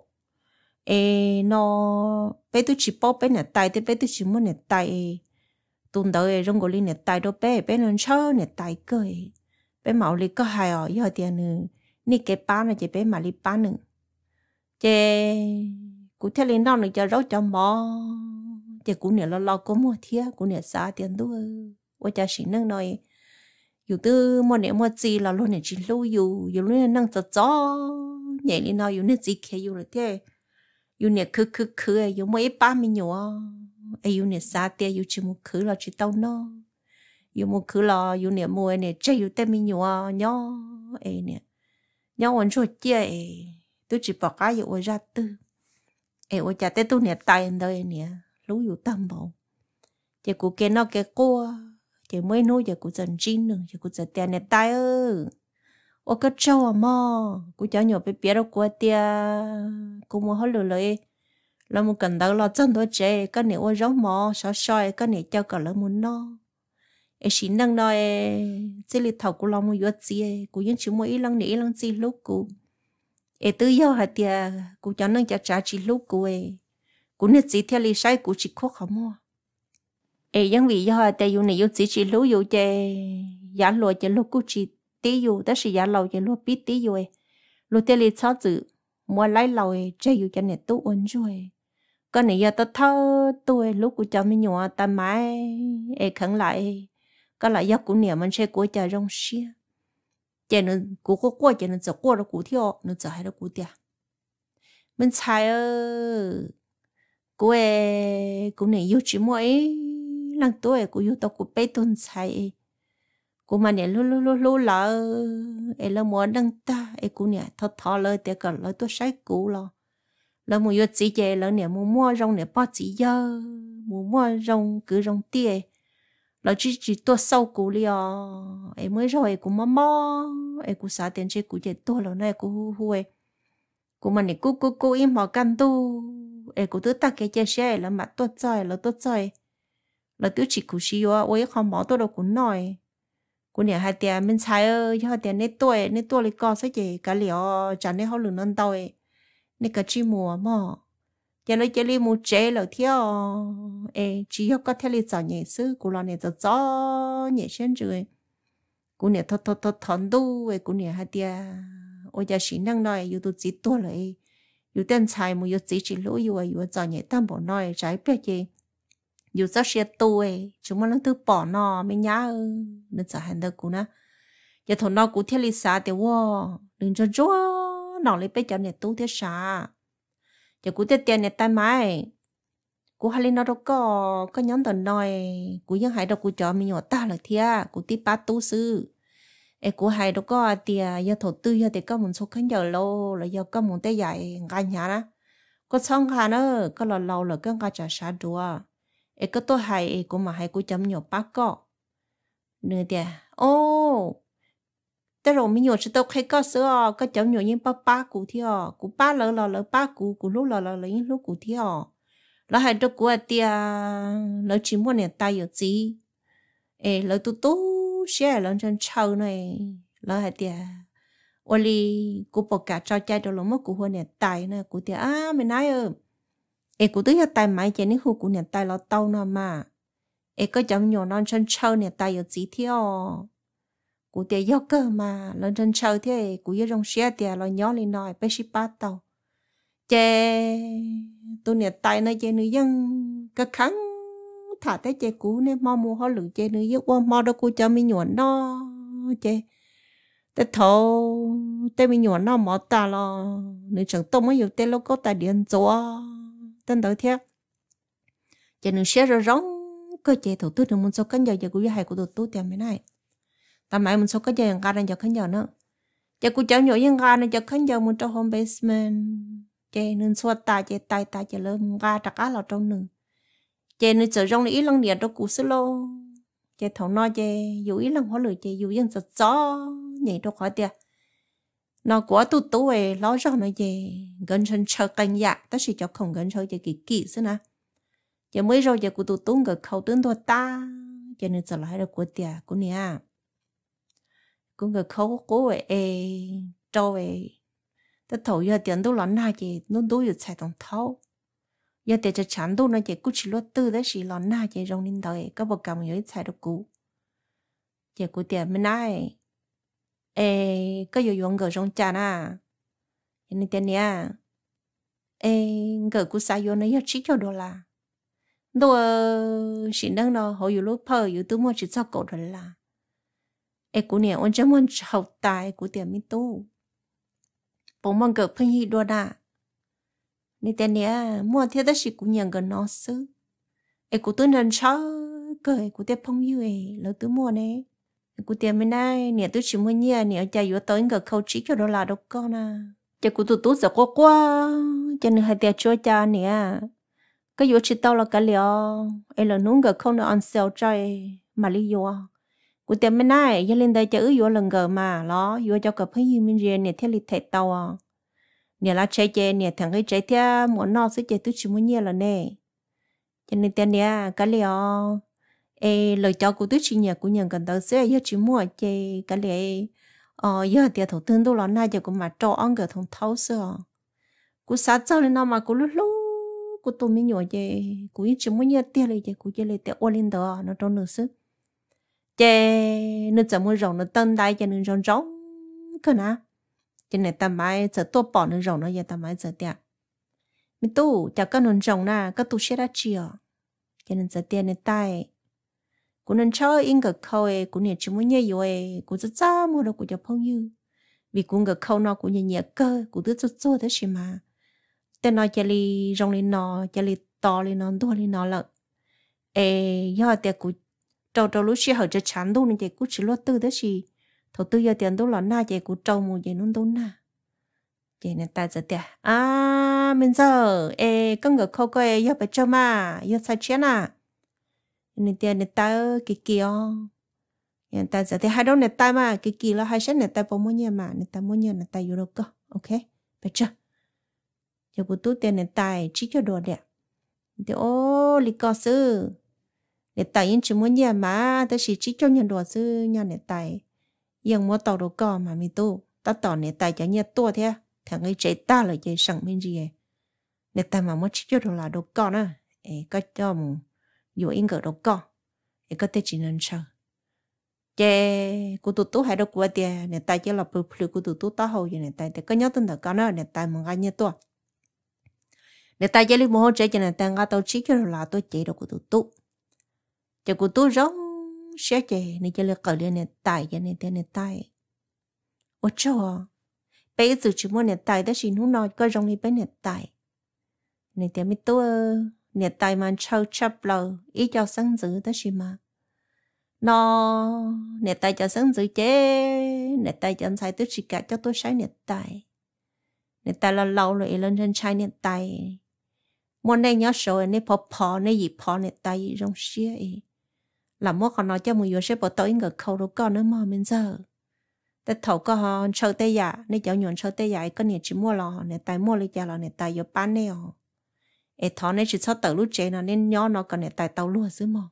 nó bé tôi chỉ bỏ bé nè tài thì bé tôi chỉ mua nè tài tuần tới trong cái nè tài đó bé nó chơi nè tài cười bé mạo li có hay giờ tiền nữa nè cái bán là chỉ bé mà li bán nữa chỉ cụ thể lên đó nữa cho rau cho mò chỉ cụ nè lo có mua thiệt cụ nè xa tiền đua ôi trời xin nâng nói dù tư mua nè mua gì là luôn nè chỉ lưu dù luôn năng giật gió nhảy lên nào dù nè gì kia dù là thế dù nè cứ dù mấy ba mươi nhỏ dù nè xa tiền dù chỉ một cứ là chỉ tao nó dù một cứ là dù nè mua nè chơi dù tên mình nhỏ nè nhỏ vẫn rồi chơi tôi chỉ bỏ cái dù ra tư ôi chả tên tôi nè tay đây nè lú dù tâm bộ chỉ cụ kia nó kia cô chỉ mới nuôi giờ cũng dần chín nữa giờ cũng dần tiền này tay ô cái trâu à mò cũng cho nhỏ bé bé đâu qua tia cũng mua hết lời là một cần đầu là chân đôi trẻ cái này ôi giống mò sợ soi cái này cho cả là muốn no em xin năng nói chỉ li thầu của lòng một yuột gì của những chú mỗi lần nãy lần gì lúc của em tự do hạt tiền của cho năng trả chỉ lúc của em của nét chỉ theo lý sai của chỉ khó không mua em vẫn vì do hạt tiền yêu này yêu chỉ lúc yêu chơi giá lúa chơi lúc của chỉ tí yêu đó là giá lúa chơi lúc biết tí yêu lúc theo lý sao chữ mua lấy lúa chơi yêu cho này tốt ổn rồi cái này giờ tao thâu tôi lúc của cháu mình nhỏ ta mãi em khẳng lại cái lại giấc của niệm mình sẽ của cha rong xia cha nó của có qua cha nó sẽ qua được của theo nó sẽ hay được của tia mình sai của em của này yêu chỉ mỗi lần tôi của yêu tao của bé tôn sai của mà này lu lỡ em là muốn đăng ta em của này thọ lời để cả lời tôi sai cũ lo là một yết chỉ chơi là nè mua rong nè bao chỉ giờ mua rong cứ rong tia là chỉ tôi sau cũ li em mới rồi cũng mò em cũng xả tiền chơi cũng chơi tôi là này cũng huề cũng mà nè cũng im họ căn tu em cũng tự tắc cái chơi xe là mặt tôi chơi là tôi chỉ cũng xíu ôi không bỏ tôi đâu cũng nói cũng nè hai tiền mình xài hai tiền nè tôi lấy co sẽ chơi cả liều chẳng nè họ lừa non tao nè cái chi mùa mà giờ lấy chơi li mua chế là theo chỉ có theo li chọn nhẹ sư của lo nè cho nhẹ sen rồi của nè thon đu của nè hai tia ôi giờ xin năng nói yêu tu chỉ tua lại yêu tên xài mua yêu chỉ lỗi yêu chọn nhẹ tam bộ nói trái biết gì yêu sao xe tu chúng mình thứ bỏ nó mới nhá nên sẽ hành được của nó giờ thằng nó cũng theo li xa thì wo đừng cho chúa nó lấy bây giờ này tu thế sao giờ cú tết tiền này tay máy cú hay lên nó đâu có nhóm tuần nói cúยังhay đâu cú cho mình nhỏ ta là thia cú tí ba tu sư cú hay đâu có tiền giờ thổ tư giờ thì có một số khán giờ lâu là giờ có một tay dài ngay nhà đó có xong hà nữa có là lâu là có ngay trả sát đùa có tôi hay cú mà hay cú chấm nhỏ bác có nữa tiền ôแต่เราไม่อยู่จะต้องให้ก็ซื้อก็จะอยู่ยิ่งป้ากูที่กูป้าเลยป้ากูลูกเลยยิ่งลูกกูที่แล้วให้ตัวกูเตียแล้วชิมว่าเนี่ยตายอยู่จีแล้วตู้เชื่อแล้วฉันเช่าหน่อยแล้วให้เตียวันนี้กูประกาศจอใจตัวลงว่ากูหัวเนี่ยตายนะกูเตียไม่นายกูตัวจะตายไหมเจนี่หูกูเนี่ยตายแล้วเต้าหน้ามาก็จะอยู่นอนฉันเช่าเนี่ยตายอยู่จีที่cụ tiệt gió cơ mà lần trên trời thế cụ yêu trong xe tiệt là nhỏ lên nói bé ship bắt tàu chè tôi nè tay nó chè nữ dân cái kháng thả tới chè cũ nên mò mua họ lử chè nữ dân qua mò đó cụ cho mình nhuận nó chè tới thầu tới mình nhuận nó mò ta lo nữ chẳng tông mới nhiều tên nó có tài điện cho tên tới thế chè nữ xe rồi rong cơ chè thủ tư được muốn số cân giờ cụ yêu hay của tôi tiền mấy này ta mãi một số cái giờ ra nên cho khán giả nữa giờ cô cháu nhỏ yên ra nên cho khán giả một trong home basement chơi nên xóa tay chơi tay chơi lớn ra trả cá lọt trong nương chơi nên sợ rong ý lăng nhiệt đó cú solo chơi thầu no chơi dù ý lăng hóa lười chơi dù yên giật gió nhảy đâu khỏi tiệt nó quá tu về lo cho nó chơi gần chân chờ canh dạ ta chỉ cho không gần chơi chơi kỳ xí nè giờ mới rồi giờ cô tu gần khâu tướng thôi ta chơi nên sợ lại được của tiệt của nè cũng người khâu cố về trâu về ta thầu giờ tiền đâu lắm na chị nó đâu được xài đồng thau giờ tiền cho chán đâu nó chị cũng chỉ lo tư đấy chỉ lắm na chị trong linh đời các bậc cầm nhớ xài được cũ chị của tiền bên này có nhiều dùng người trong trà na nên tiền nè người của xài vô nó giờ chỉ cho đô la đâu chỉ năng nó họอยู่lúc phơiอยู่ตู้mua chỉ sao cổ rồi là cô nè ôn chấm ôn học tài của tiền mi tu bố mong gặp phải gì đua đà nên tiền nè mua theo đó chỉ cũng nhận gần nó xứ cô tôi nên sao cười của tiền phong yêu lỡ tôi mua nè cô tiền bên này nè tôi chỉ mua nhia nè chạy vô tới gặp khâu chỉ cho đô la đâu con à chạy của tôi giờ qua cho nên hai tiền cho cha nè cái vô chỉ tao là cái liều là nung gặp không nó on sale chơi mà lý do cụ tiệm bên này giờ lên đây chơi vô lần gờ mà nó vô cho cặp hay mình riêng này theo lịch thể tàu nè là chơi chơi nè thằng cái chơi thia muốn nó sẽ chơi tôi chỉ muốn nhiều là nè cho nên tiền nè cái liệu lời cho của tôi chỉ nhà của nhà gần đó sẽ giờ chỉ mua chơi cái liệu giờ tiền thủ tướng tôi là nay giờ cũng mà cho ăn cái thằng tháo sữa của sát cho lên nó mà của lúc lúc của tôi mới nhỏ chơi của chỉ muốn nhiều tiềnเลยchơi của chơi lấy tiền ô lên đó nó trong nửa sức chơi nó chỉ muốn rồng nó tân đại cho nên rồng rồng cái nào cho nên ta mai giờ tôi bỏ nó rồng nó giờ ta mai giờ tiền mình tu chả có nón rồng na có tu sẽ đã chia cho nên giờ tiền này tay cũng nên chơi in cái khâu ấy cũng nên chỉ muốn nhiều ấy cũng rất cha mua được của cho phong như vì cũng cái khâu nó cũng nhiều cơ cũng rất rất thế gì mà tên nói chỉ li rong li nó chỉ li to li nó đua li nó là giờ tiền cũng trâu trâu lúc xưa họจะ chán đâu nên chỉ cũng chỉ lo tư thế gì thầu tư giờ tiền đâu là na chỉ cũng trâu mua gì nó đâu na chỉ nên ta giờ tiền mình giờ con người khâu coi giờ phải cho mà giờ sai chuyện à nên tiền nên ta cái kia nên ta giờ thì hai đứa nên ta mà cái kia là hai sẽ nên ta bao nhiêu nhà mà nên ta bao nhiêu nên ta yêu đâu cơ ok phải chưa giờ bữa tối tiền nên ta chỉ cho đồ đẹp thì lý có sư nên ta yên chỉ muốn nhà mà ta chỉ cho nhận đồ sư nhà nên ta yên mua tàu đồ co mà mình tu ta tàu nên ta cho nhà tua thế thằng ấy chạy ta là chạy sẵn bên gì ấy nên ta mà muốn chỉ cho đồ là đồ co nữa có cho dù in cái đồ co có thể chỉ nên chờ chế cụ tụt hay đồ của tiền nên ta chỉ là bự bự cụ tụt ta hầu như nên ta có nhớ tên đó nữa nên ta muốn ăn như tua nên ta chỉ lấy một chế cho nên ta ngã tàu chỉ cho là tôi chế đồ cụ tụt chế cụ tụt giống sẽ chế nên chỉ lấy cởi lên nên ta cho nên tên nên ta ôi trời bây giờ chỉ muốn nét tài đó chỉ nó nói có rong đi bên nét tài nét tài mới tôi nét tài mà trâu chấp lờ ý cho sáng dữ đó chỉ mà nó nét tài cho sáng dữ chế nét tài cho anh sai tôi chỉ cả cho tôi sai nét tài là lâu rồi lên trên sai nét tài muốn đây nhớ số này phò này gì phò nét tài rong xía làm mất còn nói cho mọi người sẽ bỏ tới người khâu đâu con nữa mà mình giờแต่thầu có họ chơi tây giả nên cháu nhuận chơi tây giả có nhiều chỉ mua lò này tài mua lấy giá là này tài vô bán nè thọ này chỉ sao tự lúc chế nó nên nhỏ nó còn này tài tàu lúa xứ mà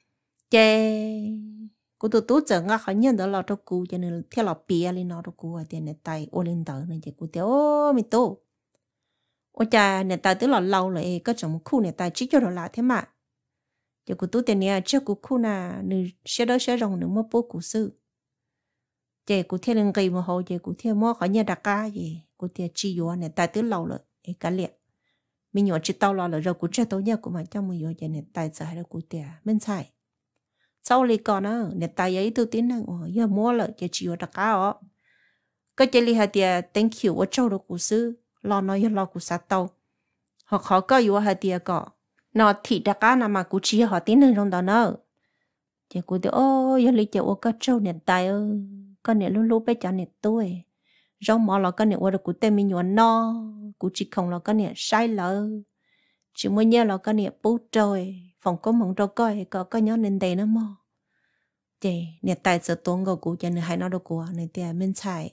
chế cô tụt tụt giờ ngã khỏi nhận đó là đâu cũ cho nên theo là bia lên nó đâu cũ thì này tài ô lên tờ này chỉ cô theo mi tô ô cha này tài tức là lâu rồi có trong khu này tài chỉ cho đồ lạ thế mà chỉ cô tụt tiền này chưa cô khu nào nữ sẽ đó sẽ rong nữ mua bố cụ sư chị cụ theo lên cây mà hồ chị cụ theo mua khỏi nhà đặc ca gì cụ theo chi vô này tại tứ lâu rồi cả liệt mình nhỏ chỉ tao lo rồi cụ chơi tao nhà cụ mà trong mình vô chị này tại giờ hay cụ theo mình sai sau này còn nữa này tại ấy tôi tin rằng giờ mua rồi chị chỉ vô đặc ca ó cái chị li hạt tiền thank you ở châu đó cụ sư lo nói lo cụ sát tao họ khó có vô hạt tiền có nó thịt đặc ca nào mà cụ chỉ họ tin rằng trong đó nữa chị cụ theo giờ li chị ở cái châu này tại con này luôn luôn bé cho này tôi rong mò là con này qua được cụ tên mình nhuận no cụ chỉ không là con này sai lỡ chỉ mới nhớ là con này bút trời phòng có mong đâu coi có nhớ nên đây nó mò chị nè tại giờ tuôn của cụ cho nên hay nó đâu của này thì mình xài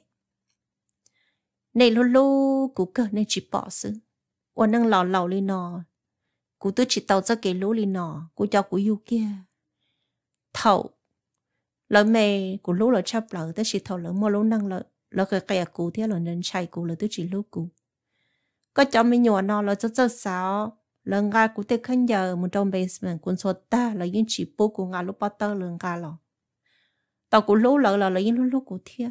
này luôn luôn cụ cơ nên chỉ bỏ sự qua năng lò lên nọ cụ tôi chỉ tàu ra cái lúa lên nọ cụ cho cụ yêu kia thầu lỡ mẹ của lúa là chấp lỡ tới chỉ thầu lỡ mua lúa năng lỡ cái cụ thế là nên chạy cụ là tới chỉ lúa cụ có cho mình nhỏ nó là rất sao lỡ ngà cụ tới khăn giờ một trong basement cuốn sổ ta là những chỉ bố của ngà lúc bắt tơ lỡ ngà lọ tàu cụ lúa lỡ là những lúa cụ thế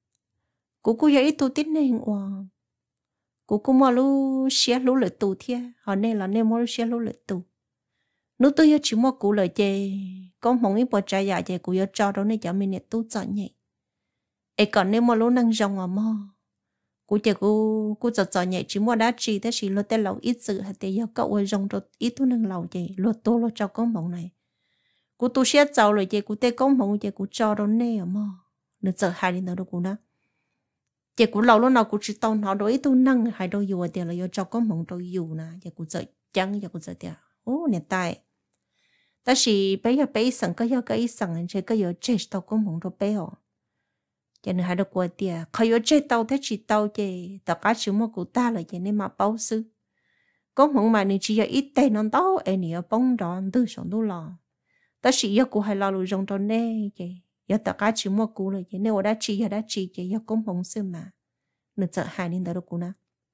cụ vậy tu tin này hoàng cụ mua lúa xé lúa lỡ tu thế họ nên là nên mua xé lúa lỡ tu nếu tôi chỉ mua cụ lời chê con mong ý bỏ trái dạ chê cụ cho đó nên cho mình nè tốt chọn nhỉ còn nếu mà lúa năng rong ở mò cụ chê cụ chọn nhỉ chỉ mua đá chi thế chỉ lo tên lẩu ít sự hay thế cậu ở rong rồi ít tu năng lẩu chê lo tô lo cho con mong này cụ tu xé giàu rồi chê cụ tê con mong chê cụ cho đó nè ở mò được giờ hai đi nữa đâu cụ đó chê cụ lẩu lúc nào cụ chỉ tao nó đối tu năng hay đâu dù tiền là cho con mong đâu dù nè chê cụ sợ chăng chê cụ sợ tiền nè tại ta chỉ bây giờ sẵn có giờ cái sẵn chơi có giờ chết tao cũng muốn đồ bé họ cho nên hai đứa qua tiệt khơi ở chơi tàu thế chỉ tàu chơi tất cả chúng mà cụ ta là cho nên mà bao sư có không mà nên chỉ là ít tiền non tàu em nhớ bông đòn từ sống đâu lo ta chỉ là cụ hay lo lùi trong tròn nè chơi giờ tất cả chúng mà cụ là cho nên ở đã chỉ chơi giờ cũng không sư mà nên sợ hai nên đó cụ na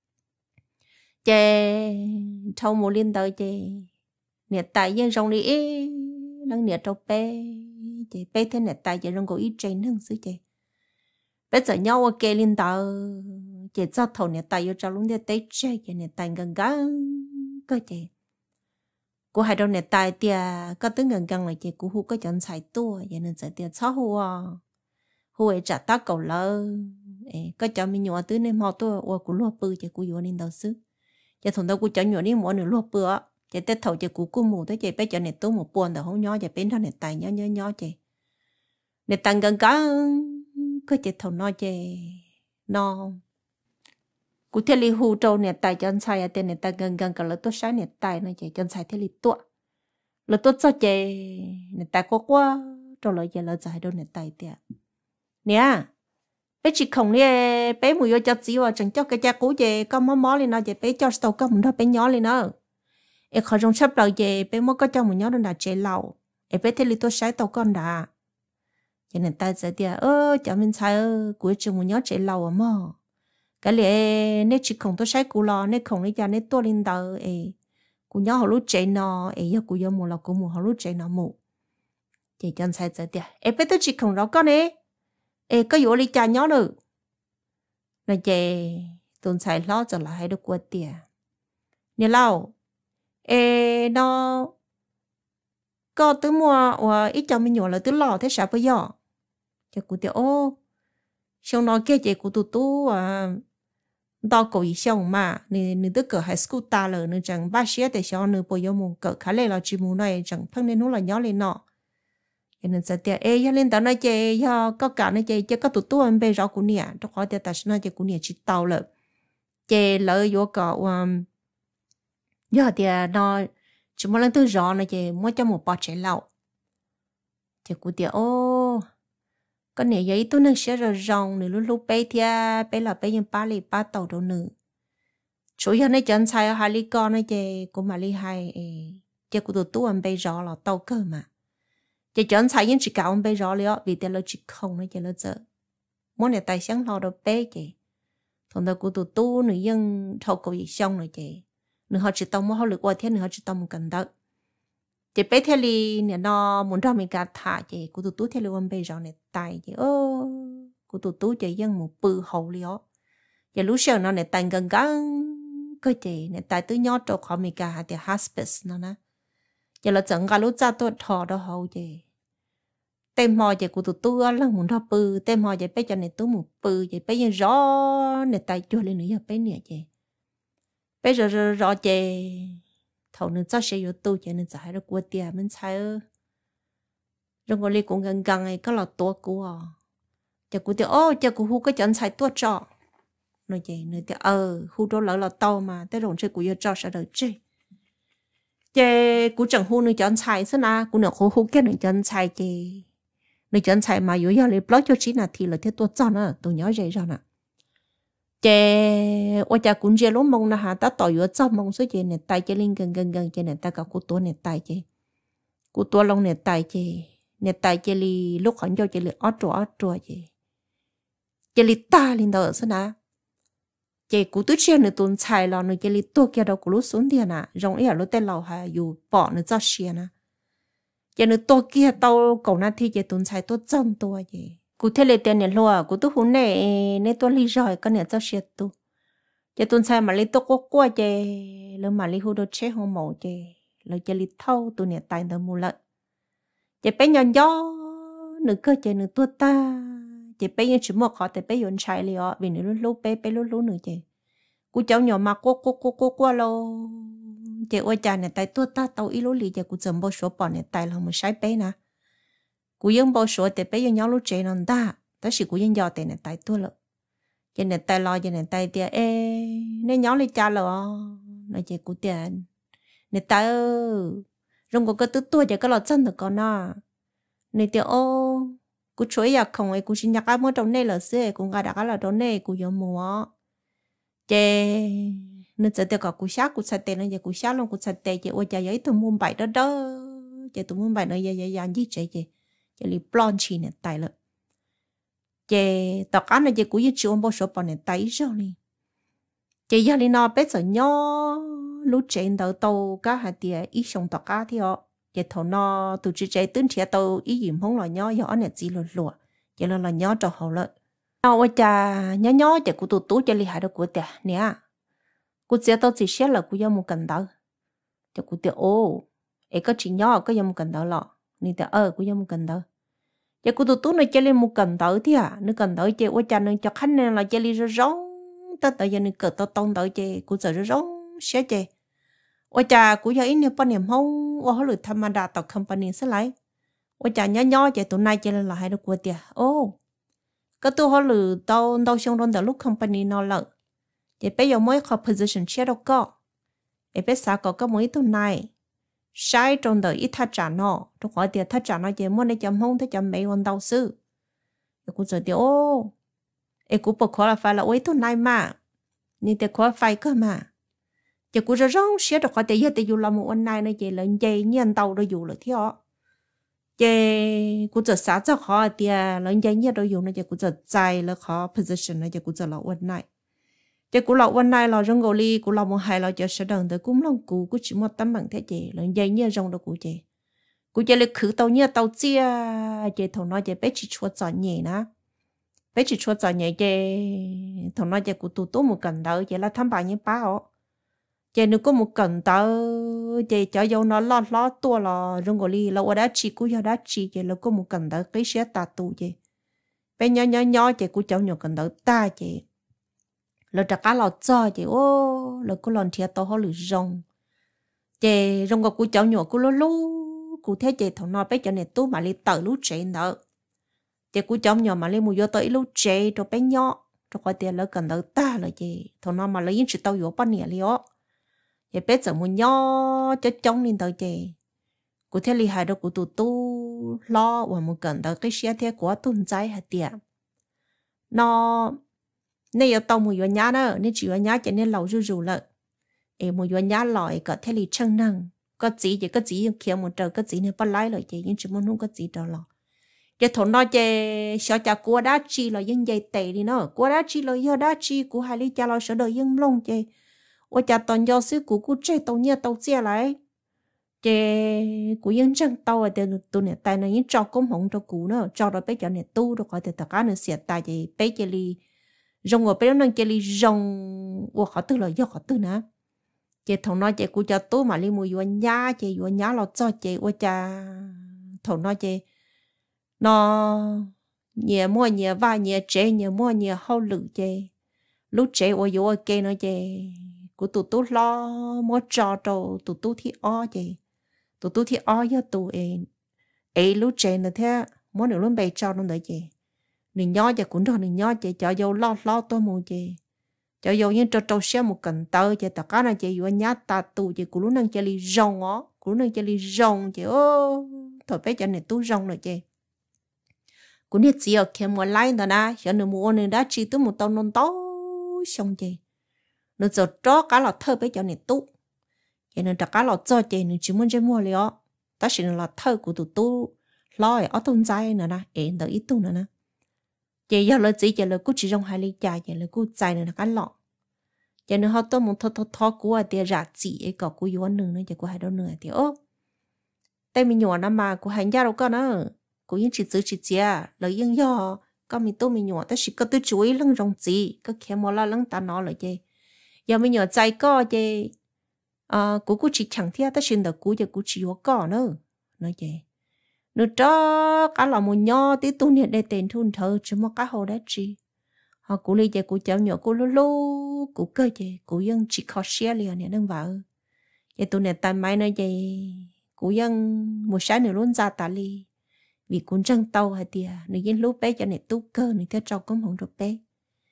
chơi thâu một liên tới chơi nè tại dân trong đi đang nè trâu bé chơi bé thế nè tại giờ trong có ít chơi nâng xứ chơi bây giờ nhau ok liên tờ chỉ cho thầu nè tại cho luôn để tết chơi cho nè tại gần gần cơ chị cô hai đâu nè tại tia có tới gần gần là chị cô hu có chọn xài tua cho nên sẽ tia xóa hu ấy trả tác cầu lơ có cho mình nhỏ tới nên họ tôi ô cô lúa bự chị cô vô nên đầu xứ chị thằng đâu cô cho nhỏ đi mua nửa lúa bự chị tết thầu chị cô mù tới chị bé cho nè tôi một buồn rồi không nhỏ chị bên đó nè tại nhỏ chị nè tại gần gần có chị thầu nói chị nó cụ thể li hù trâu nè tại chân sai à tên nè tại gần gần cả là tốt sáng nè tại nó chị chân sai thế li tốt là tốt cho chị nè tại quá trâu lại chị là giải đâu nè tại tiệt nè bé chỉ không nè bé mùi vô cho chị vào chẳng cho cái cha cũ chị có mó lên nó chị bé cho tàu có một đó bé nhỏ lên nó em khỏi trong sắp đầu chị bé mới có cho một nhỏ đó là chị lầu em bé thế li tốt sáng tàu con đã cho nên ta sẽ tiệt cho mình sai cuối trường một nhỏ chị lầu mà cái lẽ nếu chỉ không tôi sai cú lo nếu không lấy ra nếu tôi lên đầu cú nhớ họ lúc chạy nó giờ cú nhớ một là cú một họ lúc chạy nó một chỉ chân sai giờ tiệt bây tôi chỉ không rõ con ấy có vụ lấy cha nhớ được là chị tuần sai lo trở lại hay được qua tiệt nè lâu nó có tới mua và ít cho mình nhỏ là tới lo thế sao bây giờ cho cú tiệt xong nó kia chị cú tu tao có ý xong mà nè tức cỡ high school ta là nè chẳng ba xía để cho nè bây giờ muốn cỡ khá lệ là chỉ muốn này chẳng phân nên nó là nhỏ lên nọ cho nên sẽ tiệt giờ lên tao nói chị giờ có cả nói chị có tu anh bây giờ cũng nè trong khỏi tiệt ta nói chị cũng nè chỉ tao là chị lợi vô cỡ giờ thì nó chỉ muốn lên từ rõ này chị muốn cho một bát chè lẩu chị cũng tiệt con này vậy tôi nên sẽ rồi rong nữa lúc bé thì bé là bé những ba tàu đâu nữa chủ yếu này chân sai hai lý con này chị cũng mà lý hai chị cũng tụi anh bé rõ là tàu cơ mà chị chân sai những chỉ cả anh bé rõ liền vì thế là chỉ không này chị là giờ muốn này tài sáng lo đâu bé chị thằng đó cũng tụi nữa nhưng thâu cầu gì xong rồi chị nữa họ chỉ tàu mà họ lực qua thế nữa họ chỉ tàu một cần đó chị bé theo li nè nó muốn cho mình cả thả chị của tụi theo li anh bé rõ này tài chị của tụi chị dân một bự hậu li ó chị lúc sau nó này tài gần gần cái chị này tài tứ nhót cho họ mình cả thì hospice nó nè chị là chẳng cả lúc ra tôi thọ đó hậu chị tem họ chị của tụi là muốn cho bự tem họ chị bé cho này tôi một bự chị bé dân rõ này tài cho lên nữa bé nè chị bé rõ chị thầu nên cho sẽ có tu cho nên giải được qua tiền mình sai rồi ngồi cũng gần gần này có là tua của cho cụ tiệt cho cụ hu cái chân sai tua trọ nói vậy nữa tiệt hu đó là tàu mà tới rồi chơi cụ giờ trọ sẽ đợi chơi chơi cụ chẳng hu nữa chân sai xí na cụ nữa hu cái nữa chân sai chơi nữa chân sai mà yếu giờ lấy block cho chị là thì là thế tua trọ nữa tôi nhớ vậy rồi nè chị ôi cha cũng chơi lúc mông na hả ta tỏi ở trong mông số chị này tay chị linh gần chị này ta cả cụ tua này tay chị cụ tua lông này tay chị li lúc hắn cho chị li ót trò chị li ta linh đó sao nè chị cụ tút chơi nữa tuần xài lò nữa chị li tua kia đâu cụ lúc xuống tiền à rong ấy ở lúc tên lò hà dù bỏ nữa cho xia nè chị nữa tua kia tao cầu na thi chị tuần xài tốt trong tua chị cụ thể là tiền này lo cụ tu hôn này nên tôi lý rồi con này cho xia tu chị tuần sai mà lý tôi qua chị rồi mà lý hú đồ chế hồ mẫu chị rồi chị lý thâu tu này tài được một lần chị bé nhon gió nửa cơ chị nửa tua ta chị bé như chỉ một họ thì bé yến chạy liền vì nửa lúc bé lúc nữa chị cụ cháu nhỏ mà qua lo chị ôi cha này tài tua ta tàu ít lúc lì chị cụ chấm bao số bỏ này tài là một sai bé nè cụ yên bao số thì bé nhau lúc chơi nó ta ta chỉ cụ yên giò thì này tài tua lợ cho nên tài lo cho nên tài tiền nên nhau lấy cha lợ nói chị cụ tiền này tài rong có cái tứ tua chỉ có lọ chân được con à này tiền cú chuối ya không ấy cú xin nhắc cái món trong này là xưa cú ngã đã cái là trong này cú giờ mua chè nên giờ tôi có cú sát cú sát tê nên giờ cú sát luôn cú sát tê chè ôi chè ấy tụi muốn bài đó đó chè tụi muốn bài nó giờ gì chè chè li blonde chi này tài了chè tao cá này chè cú ít chịu bao số bọn này tài rồi nè chè giờ li nó bé sợ nhỏ lúc chè đầu tàu cá hạt tiề ít xong tao cá thì họ chè thầu nó tụi chị chè tính chè tàu ít gì không là nhỏ nhỏ này chỉ lùa chè là nhỏ cho hậu lợi ôi chà nhỏ chè cú tụt chè li hại được cú tiề nè cú chỉ tao chỉ xét là cú yêu một cần đó chè cú tiề ô ấy có chỉ nhỏ có yêu một cần đó lọ nên tiề cú yêu một cần đó chè cú tụt này chè li một cần đó thì nó cần đó chè ôi chà nó cho khách này là chè li rong ta tại giờ nó cỡ tao tông đó chè cú giờ rong xét chè ôi chà cú giờ ít nhiều bao niệm không ôi họ lười tham gia tao company sẽ lại ôi chà nhỏ chè tụi này chè là hay được cú tiề ô cái tụi họ lười tao xong rồi lúc company nó lợ chè bây giờ mới có position chia đâu có bây giờ có mấy tụi này sai trong đời ít thắt chặt nó trong hỏi tiền thắt chặt nó chè muốn để chấm không để chấm mấy con đau sư cũng giờ tiêu ô cũng bảo khó là phải là ôi tụi này mà nhưngแต่khó phải cơ mà chè cũng rất rong xé được hỏi tiền giờ tiền dù là một con này nó chè lên dây nhiên tàu rồi dù là thế họ chè cũng giờ sáng giờ khó tiền lên dây nhiên rồi dù nó chè cũng giờ dài là khó position nó chè cũng giờ là con này chè cú lọวันnày lọ rong gò li cú lọ một hai lọ chè sẽ đằng tới cúm lòng cú chỉ một tấm bằng thế chè lần dây nhia rong đó cú chè lấy khử tàu nhia tàu chia chè thằng nó chè bé chỉ chua giò nhẹ ná bé chỉ chua giò nhẹ chè thằng nó chè cú tụt một cần đó chè là thăm bài như bao chè nếu có một cần đó chè cho dâu nó lót tua lọ rong gò li lọ đã chỉ cú đã chỉ chè là có một cần đó cái sẽ ta tụ chè bé nhỏ chè cú cháu nhỏ cần đó ta chè là trả cá lò cho chị ô là cô lần thiệt tao họ lử rong chị rong có cô cháu nhỏ cô lú cô thấy chị thằng nó bé cho này tú mà đi tự lú chị nữa chị cô cháu nhỏ mà đi mua vô tới lú chị rồi bé nhỏ rồi coi tiền là cần đỡ ta là chị thằng nó mà lấy những sự tao vô bao nhiêu lió chị bé giờ mua nhỏ cho chống lên tới chị cô thấy li hại đâu cô tụt tu lo và một cần đỡ cái xe thế của tuần trái hạt tiền nó nên ở tàu một vài nhá đó nên chỉ vài nhá cho nên lâu rù lợ em một vài nhá lòi có thể li chân năng có gì chỉ có gì kia một trời có gì nên bắt lái lại chị nhưng chỉ muốn không có gì đâu lọ cái thằng nó chơi sợ cha cua đá chi là dân dây tệ đi nó cua đá chi là do đá chi của hai lý cha lo sợ đời dân lông chơi ôi cha toàn do xứ của chơi tàu nhia tàu xe lại chơi của dân chân tàu ở đây tụi này tài này những trò công hỏng cho cũ nữa trò rồi bây giờ này tu rồi coi từ tất cả nó xịt tài gì bây giờ li rong ở bên nó chơi li rong của họ tư là do họ tư nè chơi thằng nó chơi của cha tu mà li mua vô nhá lo cho chơi ôi cha thằng nó chơi nó nhiều mua nhiều vài nhiều chế nhiều mua nhiều hậu lự chơi lúc chế ôi vô kê nó chơi của tụi tú lo mua trò đồ tụi tú thì o chơi tụi tú thì o cho tụi ấy lúc chế nữa thế muốn được luôn bày trò nó đợi chơi nửa nhỏ chơi cũng rồi nửa nhỏ chơi cho vô lo tôi mua chơi cho vô những trò xe một cần tơ chơi tất cả là chơi vô nhá ta tụ chơi của lúc năng chơi li rong ó của lúc năng chơi li rong chơi ô thôi bé cho này tú rong rồi chơi cũng biết gì ở kia mua lại đó na cho nên mua nên đã chỉ tới một tàu non to xong chơi nó giờ cho cá lọt thơ bé cho này tú cho nên tất cả lọt cho chơi nên chỉ muốn chơi mua liền ta chỉ là thơ của tụi tú lo ở thôn trái nữa na em đợi ít tu nữa na chơi giờ là chỉ chơi là cứ chỉ trong hai ly trà chơi là cứ trái nữa là cá lọt cho nên họ tôi muốn thọ của tiền rạ chỉ có của yêu nữa nữa chơi của hai đứa nữa thì ô tay mình nhỏ lắm mà của hành gia đâu có nữa của những chỉ lời những do có mình tôi mình nhỏ ta chỉ có tôi chuối lưng rong gì có khéo mà la lưng ta nó lại chơi giờ mình nhỏ trái có chơi của chỉ chẳng thiết ta xin được của chỉ có nữa nói chơi nữa đó cả là một nhỏ tí tu niệm để tiền thun thơ chứ mà cá hồ đã chi họ của lấy chơi của cháu nhỏ của lú của cơ chơi của dân chỉ khó share liền này đang vào vậy tu niệm tại mai nói chơi của dân một sáng nữa luôn ra tà li vì cũng chân tàu hay tiệt nếu như lúc bé cho này tu cơ này theo trâu cũng không được bé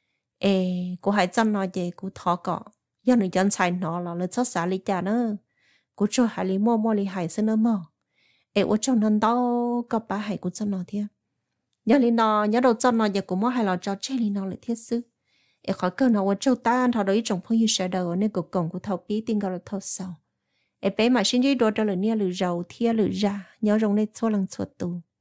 cô hãy chăm nói về cô thọ cọ do này chân xài nó là chót xả lý cha nữa cô cho hãy lý mua li hãy xin nó mò ở trong non tao có ba hãy cô chăm nó thiệt nhớ li nó nhớ đầu cho nó giờ cũng mua hay là cho chơi li nó lại thiết sư em khỏi cơ nó ở châu ta thọ đấy trong phong yêu sẽ đầu nên cuộc cổng của thầu bí tin gọi là thầu sầu em bé mà xin đi đồ cho lửa nia lửa dầu thia lửa ra nhớ rong nên cho lần chuột tù